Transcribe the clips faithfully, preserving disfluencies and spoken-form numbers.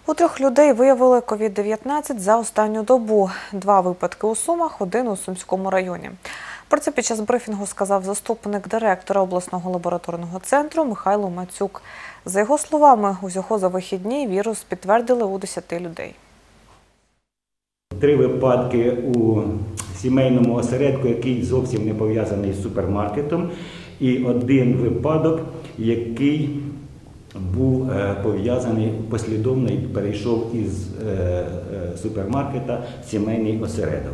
У трьох людей виявили ковід дев'ятнадцять за останню добу. Два випадки у Сумах, один у Сумському районі. Про це під час брифінгу сказав заступник директора обласного лабораторного центру Михайло Мацюк. За його словами, усього за вихідні вірус підтвердили у десяти людей. Три випадки у сімейному осередку, який зовсім не пов'язаний з супермаркетом, і один випадок, який був пов'язаний послідовно і перейшов із супермаркета в сімейний осередок.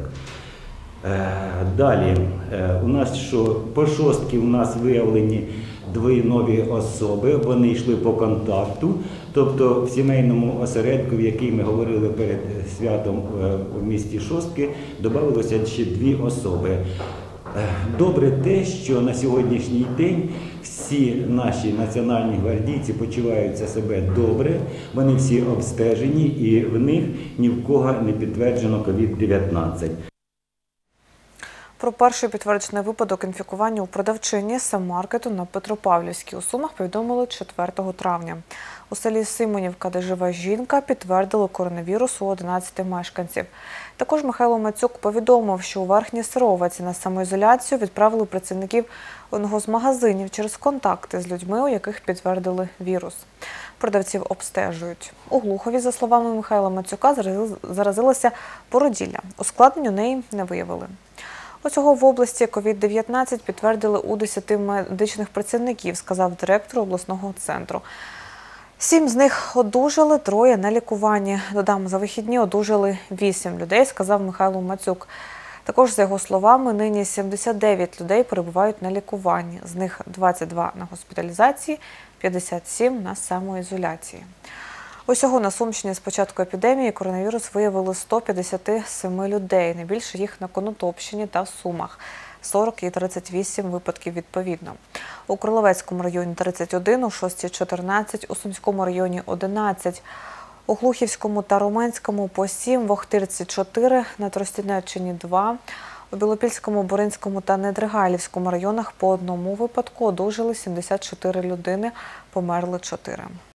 Далі, у нас що, по шостки у нас виявлені дві нові особи, вони йшли по контакту, тобто в сімейному осередку, в який ми говорили перед святом в місті Шостки, додалося ще дві особи. Добре те, що на сьогоднішній день всі наші національні гвардійці почуваються себе добре, вони всі обстежені і в них ні в кого не підтверджено ковід дев'ятнадцять. Про перший підтверджений випадок інфікування у продавчині Саммаркету на Петропавлівській у Сумах повідомили четвертого травня. У селі Симонівка, де живе жінка, підтвердили коронавірус у одинадцяти мешканців. Також Михайло Мацюк повідомив, що у Верхній Сироваці на самоізоляцію відправили працівників одного з магазинів через контакти з людьми, у яких підтвердили вірус. Продавців обстежують. У Глухові, за словами Михайла Мацюка, заразилася породілля. Ускладнень у неї не виявили. Усього в області ковід дев'ятнадцять підтвердили у десяти медичних працівників, сказав директор обласного центру. Сім з них одужали, троє на лікуванні. Додам, за вихідні одужали вісім людей, сказав Михайло Мацюк. Також, за його словами, нині сімдесят дев'ять людей перебувають на лікуванні. З них двадцять два на госпіталізації, п'ятдесят сім на самоізоляції. Усього на Сумщині з початку епідемії коронавірус виявили сто п'ятдесят сім людей. Найбільше їх на Конотопщині та в Сумах – сорок і тридцять вісім випадків відповідно. У Кролевецькому районі – тридцять один, у Шостці – чотирнадцять, у Сумському районі – одинадцять, у Глухівському та Романському – по сім, в Охтирці – чотири, на Тростянеччині – два, у Білопільському, Боринському та Недригайлівському районах по одному випадку одужали сімдесят чотири людини, померли чотири.